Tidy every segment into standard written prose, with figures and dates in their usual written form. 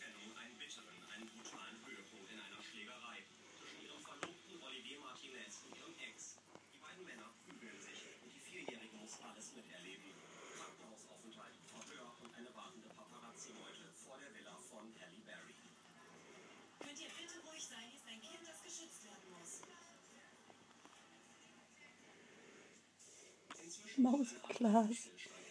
Trennung einen bitteren, einen brutalen Höhepunkt in einer Schlägerei zwischen ihrem Verlobten Olivier Martinez und ihrem Ex. Die beiden Männer prügeln sich und die Vierjährige muss alles miterleben. Krankenhausaufenthalt, Verhör und eine wartende Paparazzi-Meute vor der Villa von Halle Berry. Könnt ihr bitte ruhig sein? Hier ist ein Kind, das geschützt werden muss. Mausglas.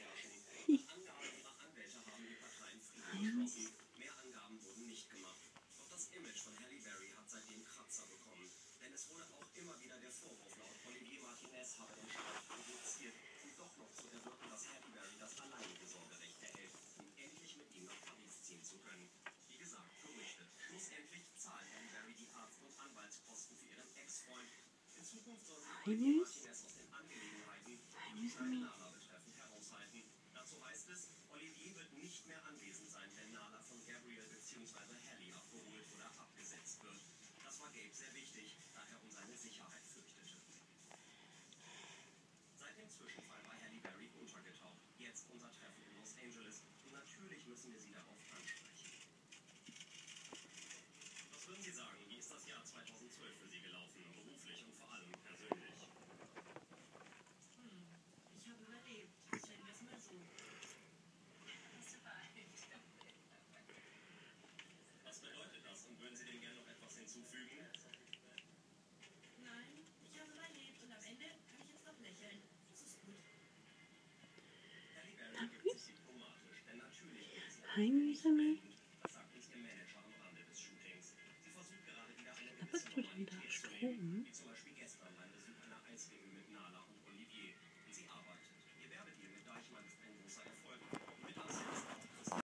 Heimlich. Mehr Angaben wurden nicht gemacht. Doch das Image von Halle Berry hat seitdem Kratzer bekommen. Denn es wurde auch immer wieder der Vorwurf laut Olivier Martinez habe den Streit provoziert, um doch noch zu erwirken, dass Halle Berry das alleinige Sorgerecht erhält, um endlich mit ihm nach Paris ziehen zu können. Wie gesagt, Gerüchte. Schlussendlich zahlt Halle Berry die Arzt- und Anwaltskosten für ihren Ex-Freund. In Zukunft soll sich Olivier Martinez aus den Angelegenheiten, die kleine Nala betreffen, heraushalten. Dazu heißt es, Olivier wird nicht mehr anwesend sein, wenn Nala von Gabriel bzw. Halle abgeholt oder abgesetzt wird. Das war Gabe sehr wichtig, da er um seine Sicherheit fürchtete. Seit dem Zwischenfall war Halle Berry untergetaucht. Jetzt unser Treffen in Los Angeles. Und natürlich müssen wir sie darauf ansprechen. Was würden Sie sagen, wie ist das Jahr 2012 für Sie gelaufen, beruflich und vor allem persönlich? Ich habe überlebt. Stellen wir es mal so. Was bedeutet das und würden Sie dem gerne noch etwas hinzufügen? Nein, ich habe überlebt und am Ende kann ich jetzt noch lächeln. Das ist gut. Halle Berry gibt sich diplomatisch, denn natürlich geht sie Heimlich, Sammy. Das sagt uns ihr Manager am Rande des Shootings. Sie versucht gerade wieder eine Was gewisse bist du denn da? Normalität zu leben, Strom? wie zum Beispiel